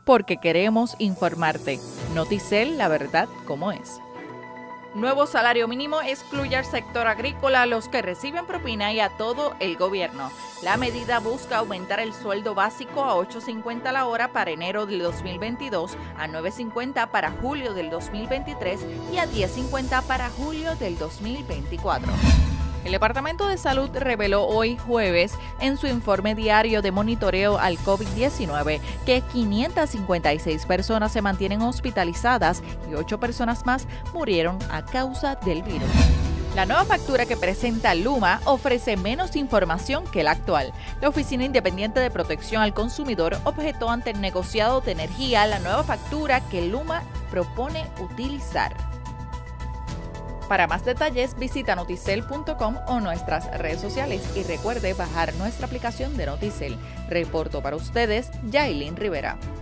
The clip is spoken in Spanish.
porque queremos informarte. Noticel, la verdad como es. Nuevo salario mínimo excluye al sector agrícola, a los que reciben propina y a todo el gobierno. La medida busca aumentar el sueldo básico a $8.50 la hora para enero del 2022, a $9.50 para julio del 2023 y a $10.50 para julio del 2024. El Departamento de Salud reveló hoy jueves en su informe diario de monitoreo al COVID-19 que 556 personas se mantienen hospitalizadas y 8 personas más murieron a causa del virus. La nueva factura que presenta Luma ofrece menos información que la actual. La Oficina Independiente de Protección al Consumidor objetó ante el negociado de energía la nueva factura que Luma propone utilizar. Para más detalles, visita noticel.com o nuestras redes sociales y recuerde bajar nuestra aplicación de Noticel. Reporto para ustedes, Yailin Rivera.